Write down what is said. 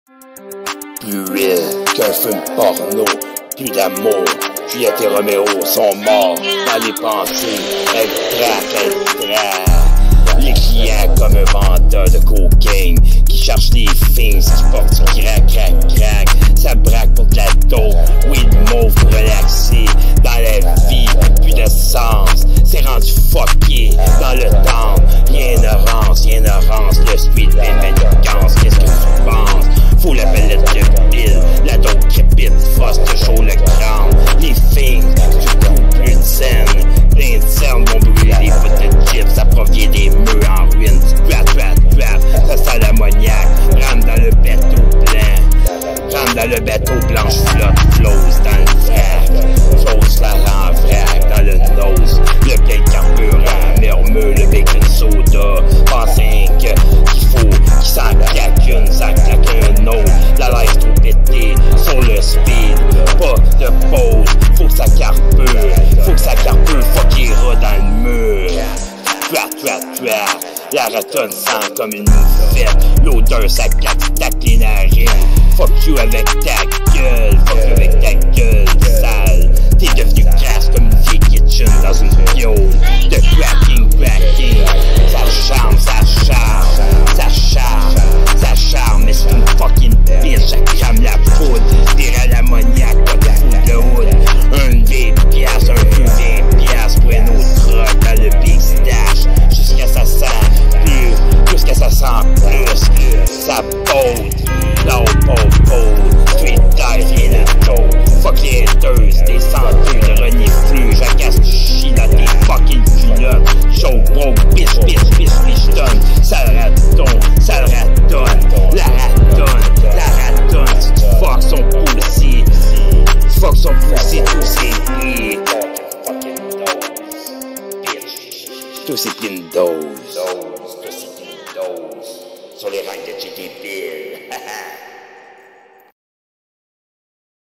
Plus real qu'un film porno, plus d'amour. Juliette et Roméo sont morts dans les pensées. Elle traque. Les clients comme un vendeur de cocaine qui cherche les fins, qui porte du crack. Ça braque pour de la dope, oui le mauve pour relaxer. Dans la vie, plus de sens, c'est rendu fucké dans le temps. Rien ne rance, le street et manigance. Qu'est-ce que tu penses? Faut la palette de pile, la dope crépite, force toujours le crâne. Les filles, du coup plus de scène, plein de cernes vont brûler les bouts de chips. Ça provient des murs en ruine, du rap, ça sent l'ammoniaque. Rentre dans le bateau blanc, rentre dans le bateau blanche flotte, flosse dans le vrac, fausse la rend vrac dans le nose. Le plein de carburant, murmure le bacon soda, pensez qu'il faut qu'il s'en claque une, s'en claque un autre. La life trop pétée sur le speed, pas de pause, faut que ça carbure, fuck les rats dans le mur. Trap, la ratonne sent comme une moufette, l'odeur ça tac les narines. Fuck you avec ta gueule, sale. T'es devenu crasse comme une vieille kitchen dans une fiole de cracking. Ça charme, mais c'est une fucking bitch, ça crame la poudre. Tire à l'ammoniaque, pas de foule de hood. Un vieille pièce, un vieux 20$ pour un autre truck dans le big stash. Jusqu'à ça sent plus, ça pose, low pole, street die, rien à tour. Fuck les haters, des senteux de reniflux, j'agace du chie dans tes fucking culottes. Show broke, bitch, tonne, sale raton, la ratonne, si tu fuck son poussé, tous ses pieds. Tous ces pleines doses. Sur les rangs de GT Bill.